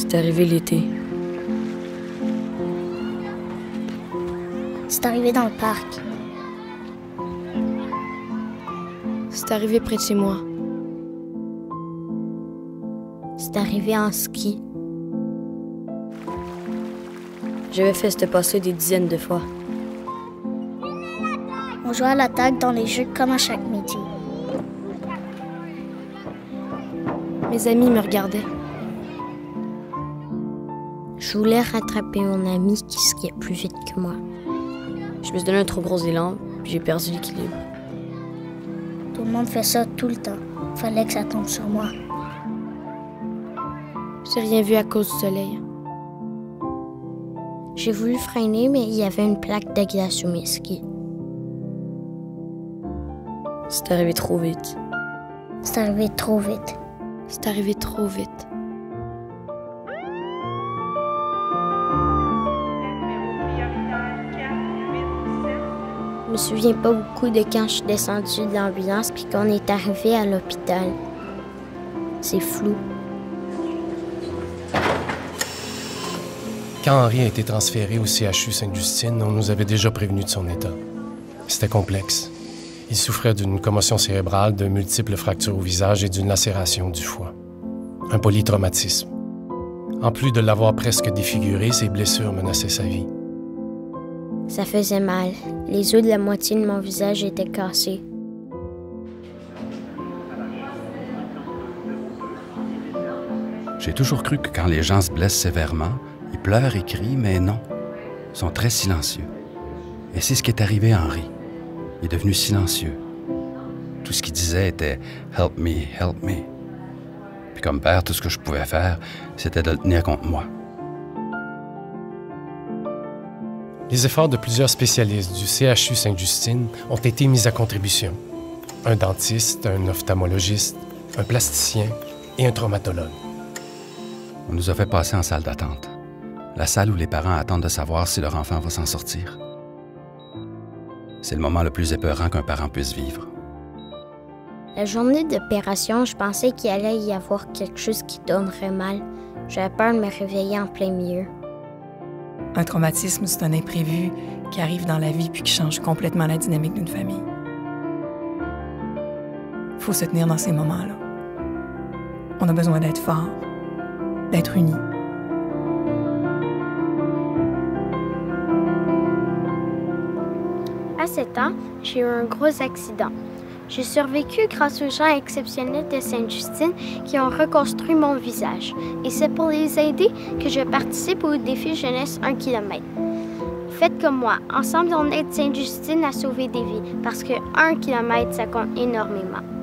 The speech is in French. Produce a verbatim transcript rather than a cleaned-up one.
C'est arrivé l'été. C'est arrivé dans le parc. C'est arrivé près de chez moi. C'est arrivé en ski. J'avais fait ce passé des dizaines de fois. On jouait à la tag dans les jeux comme à chaque midi. Mes amis me regardaient. Je voulais rattraper mon ami qui skiait plus vite que moi. Je me suis donné un trop gros élan, puis j'ai perdu l'équilibre. Tout le monde fait ça tout le temps. Fallait que ça tombe sur moi. J'ai rien vu à cause du soleil. J'ai voulu freiner, mais il y avait une plaque de glace sous mes skis. C'est arrivé trop vite. C'est arrivé trop vite. C'est arrivé trop vite. Je me souviens pas beaucoup de quand je suis descendue de l'ambulance puis qu'on est arrivé à l'hôpital. C'est flou. Quand Henri a été transféré au C H U Sainte-Justine, on nous avait déjà prévenu de son état. C'était complexe. Il souffrait d'une commotion cérébrale, de multiples fractures au visage et d'une lacération du foie. Un polytraumatisme. En plus de l'avoir presque défiguré, ses blessures menaçaient sa vie. Ça faisait mal. Les os de la moitié de mon visage étaient cassés. J'ai toujours cru que quand les gens se blessent sévèrement, ils pleurent et crient, mais non. Ils sont très silencieux. Et c'est ce qui est arrivé à Henri. Il est devenu silencieux. Tout ce qu'il disait était « Help me, help me ». Puis comme père, tout ce que je pouvais faire, c'était de le tenir contre moi. Les efforts de plusieurs spécialistes du C H U Sainte-Justine ont été mis à contribution. Un dentiste, un ophtalmologiste, un plasticien et un traumatologue. On nous a fait passer en salle d'attente. La salle où les parents attendent de savoir si leur enfant va s'en sortir. C'est le moment le plus épeurant qu'un parent puisse vivre. La journée d'opération, je pensais qu'il allait y avoir quelque chose qui tournerait mal. J'avais peur de me réveiller en plein milieu. Un traumatisme, c'est un imprévu qui arrive dans la vie puis qui change complètement la dynamique d'une famille. Il faut se tenir dans ces moments-là. On a besoin d'être fort, d'être unis. À sept ans, j'ai eu un gros accident. J'ai survécu grâce aux gens exceptionnels de Sainte-Justine qui ont reconstruit mon visage. Et c'est pour les aider que je participe au défi Jeunesse un kilomètre. Faites comme moi. Ensemble, on aide Sainte-Justine à sauver des vies parce que un kilomètre, ça compte énormément.